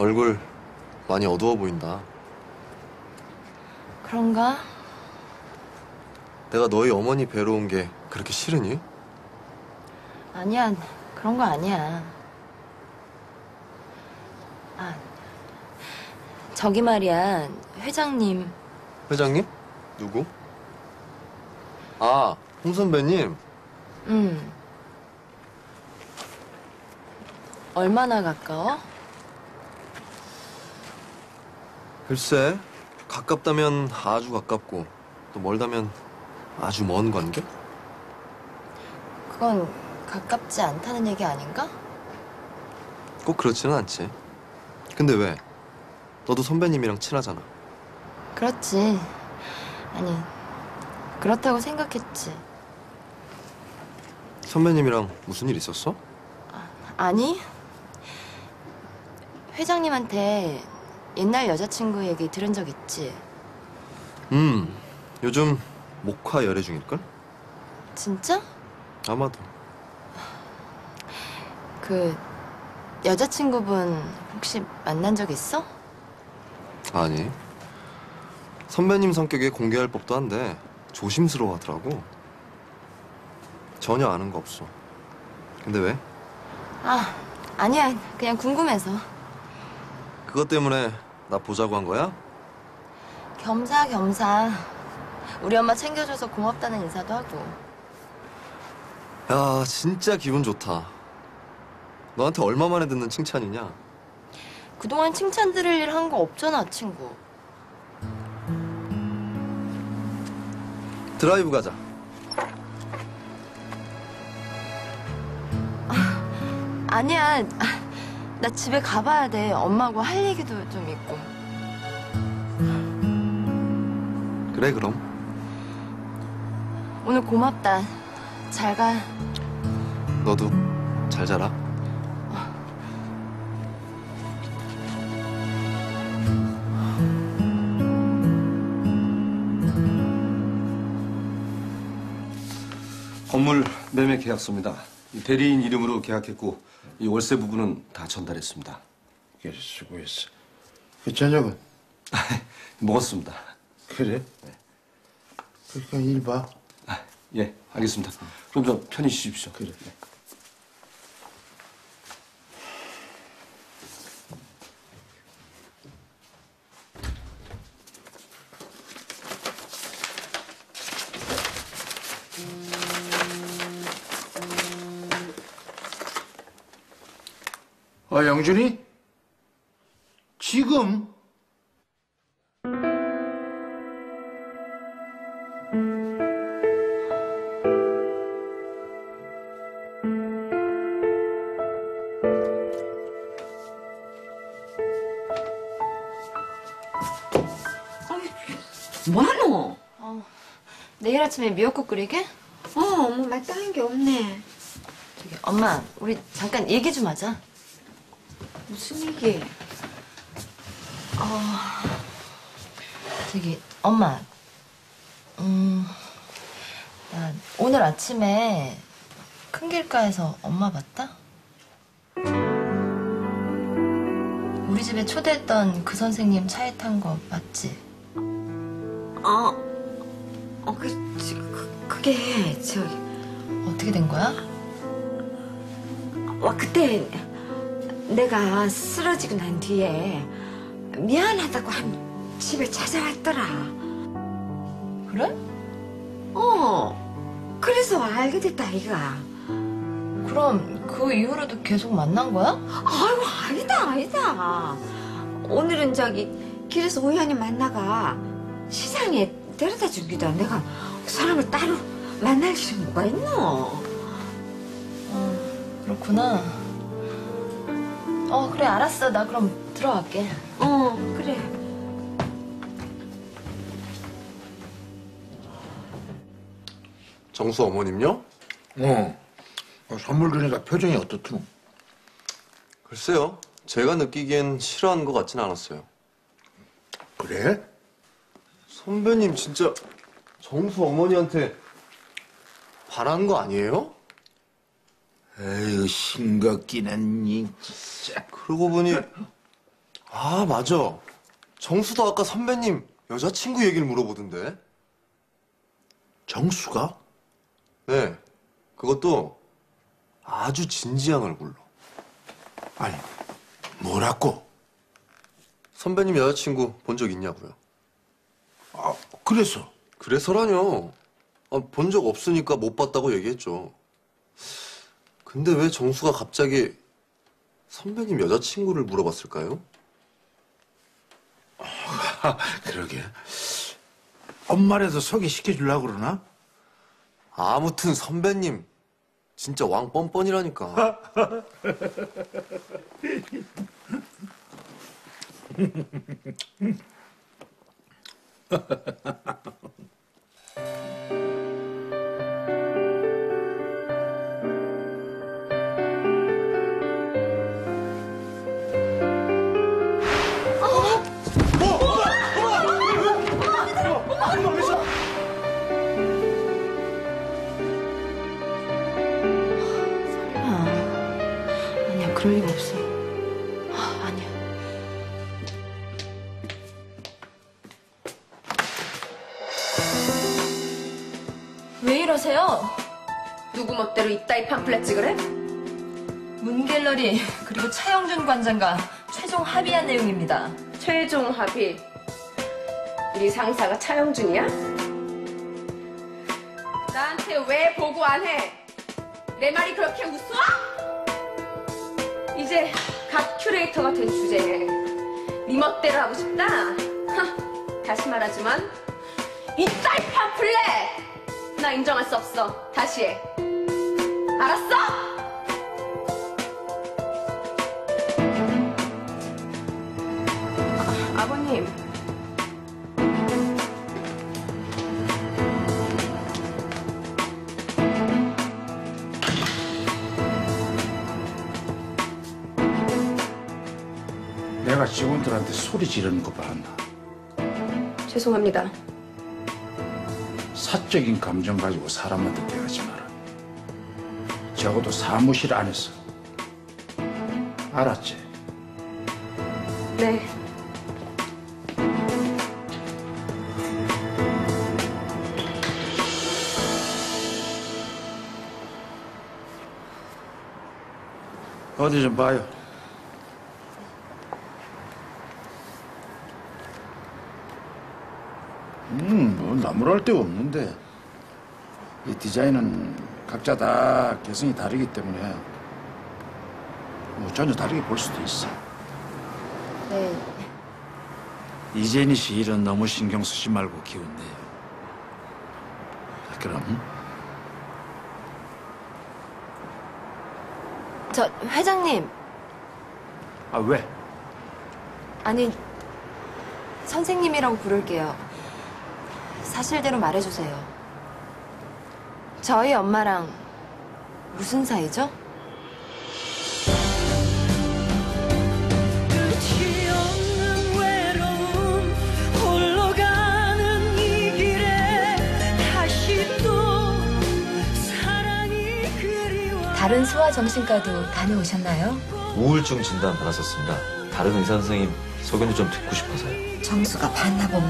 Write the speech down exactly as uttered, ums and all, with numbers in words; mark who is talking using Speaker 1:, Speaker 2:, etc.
Speaker 1: 얼굴 많이 어두워 보인다.
Speaker 2: 그런가?
Speaker 1: 내가 너희 어머니 뵈러 온 게 그렇게 싫으니?
Speaker 2: 아니야, 그런 거 아니야. 아, 저기 말이야, 회장님.
Speaker 1: 회장님? 누구? 아, 홍 선배님?
Speaker 2: 응. 얼마나 가까워?
Speaker 1: 글쎄, 가깝다면 아주 가깝고 또 멀다면 아주 먼 관계?
Speaker 2: 그건 가깝지 않다는 얘기 아닌가?
Speaker 1: 꼭 그렇지는 않지. 근데 왜? 너도 선배님이랑 친하잖아.
Speaker 2: 그렇지. 아니, 그렇다고 생각했지.
Speaker 1: 선배님이랑 무슨 일 있었어?
Speaker 2: 아니, 회장님한테 옛날 여자친구 얘기 들은 적 있지?
Speaker 1: 음, 요즘 목화 열애 중일걸?
Speaker 2: 진짜?
Speaker 1: 아마도.
Speaker 2: 그 여자친구분 혹시 만난 적 있어?
Speaker 1: 아니. 선배님 성격에 공개할 법도 한데 조심스러워 하더라고. 전혀 아는 거 없어. 근데 왜?
Speaker 2: 아, 아니야. 그냥 궁금해서.
Speaker 1: 그것 때문에 나 보자고 한 거야?
Speaker 2: 겸사겸사. 우리 엄마 챙겨줘서 고맙다는 인사도 하고.
Speaker 1: 야, 진짜 기분 좋다. 너한테 얼마 만에 듣는 칭찬이냐?
Speaker 2: 그동안 칭찬 들을 일 한 거 없잖아, 친구.
Speaker 1: 드라이브 가자.
Speaker 2: 아, 아니야. 나 집에 가봐야 돼. 엄마하고 할 얘기도 좀 있고.
Speaker 1: 그래, 그럼.
Speaker 2: 오늘 고맙다. 잘 가.
Speaker 1: 너도 잘 자라.
Speaker 3: 건물 매매 계약서입니다. 대리인 이름으로 계약했고 이 월세 부분은 다 전달했습니다.
Speaker 4: 그래, 수고했어. 그 저녁은?
Speaker 3: 먹었습니다.
Speaker 4: 그래?
Speaker 3: 네.
Speaker 4: 그러니까 일 봐.
Speaker 3: 아, 예, 알겠습니다. 그럼 좀 편히 쉬십시오.
Speaker 4: 그래.
Speaker 3: 네.
Speaker 4: 아, 영준이? 지금?
Speaker 5: 뭐하노?
Speaker 2: 어, 내일 아침에 미역국 끓이게?
Speaker 5: 어, 뭐 마땅한 게 없네.
Speaker 2: 저기, 엄마, 우리 잠깐 얘기 좀 하자.
Speaker 5: 무슨 얘기?
Speaker 2: 어, 저기, 엄마. 음, 나 오늘 아침에 큰 길가에서 엄마 봤다? 우리 집에 초대했던 그 선생님 차에 탄 거 맞지?
Speaker 5: 어, 어, 그, 그, 그게, 저기,
Speaker 2: 어떻게 된 거야?
Speaker 5: 와, 그때 내가 쓰러지고 난 뒤에 미안하다고 한 집에 찾아왔더라.
Speaker 2: 그래?
Speaker 5: 어, 그래서 알게 됐다, 아이가.
Speaker 2: 그럼 그 이후로도 계속 만난 거야?
Speaker 5: 아이고, 아니다, 아니다. 오늘은 저기, 길에서 우연히 만나가 시장에 데려다 준기도 내가 사람을 따로 만날 일이 뭐가 있노?
Speaker 2: 어, 그렇구나. 어, 그래, 알았어. 나 그럼 들어갈게.
Speaker 5: 어, 그래.
Speaker 1: 정수 어머님요?
Speaker 4: 어. 어, 선물 주니까 표정이 어떻노?
Speaker 1: 글쎄요. 제가 느끼기엔 싫어하는 것 같진 않았어요.
Speaker 4: 그래?
Speaker 1: 선배님 진짜 정수 어머니한테 바라는 거 아니에요?
Speaker 4: 에휴, 싱겁기는 이 진짜.
Speaker 1: 그러고 보니 아, 맞아. 정수도 아까 선배님 여자친구 얘기를 물어보던데.
Speaker 4: 정수가?
Speaker 1: 네. 그것도 아주 진지한 얼굴로.
Speaker 4: 아니, 뭐라고?
Speaker 1: 선배님 여자친구 본 적 있냐고요.
Speaker 4: 아, 그래서?
Speaker 1: 그래서라뇨. 아, 본 적 없으니까 못 봤다고 얘기했죠. 근데 왜 정수가 갑자기 선배님 여자친구를 물어봤을까요?
Speaker 4: 그러게. 엄마라도 소개시켜주려고 그러나?
Speaker 1: 아무튼 선배님 진짜 왕 뻔뻔이라니까.
Speaker 2: 아, 아니야, 그럴 리가 없어. 아, 아니야. 왜 이러세요?
Speaker 6: 누구 멋대로 이따위 팜플렛 찍으래?
Speaker 2: 문갤러리 그리고 차영준 관장과 최종 합의한 내용입니다.
Speaker 6: 최종 합의. 우리 상사가 차영준이야? 나한테 왜 보고 안 해? 내 말이 그렇게 우스워? 이제 갓 큐레이터가 된 주제에 네 멋대로 하고 싶다? 하, 다시 말하지만 이따위 팜플렛! 나 인정할 수 없어. 다시 해. 알았어? 아, 아버님.
Speaker 4: 내가 직원들한테 소리 지르는 거 봤나?
Speaker 6: 죄송합니다.
Speaker 4: 사적인 감정 가지고 사람한테 대하지 마라. 적어도 사무실 안에서. 알았지?
Speaker 6: 네.
Speaker 4: 어디 좀 봐요. 음, 뭐 나무랄 데 없는데. 이 디자인은 각자 다 개성이 다르기 때문에 뭐 전혀 다르게 볼 수도 있어.
Speaker 2: 네.
Speaker 4: 이재니 씨 일은 너무 신경 쓰지 말고 기운내요. 그럼
Speaker 2: 저 회장님,
Speaker 4: 아 왜?
Speaker 2: 아니 선생님이라고 부를게요. 사실대로 말해주세요. 저희 엄마랑 무슨 사이죠?
Speaker 7: 끝이 없는 외로움 홀로 가는 이 길에 다시 또 사랑이 그리워.
Speaker 2: 다른 소아정신과도 다녀오셨나요?
Speaker 8: 우울증 진단 받았었습니다. 다른 의사 선생님 소견도 좀 듣고 싶어서요.
Speaker 5: 정수가 봤나 봅니다.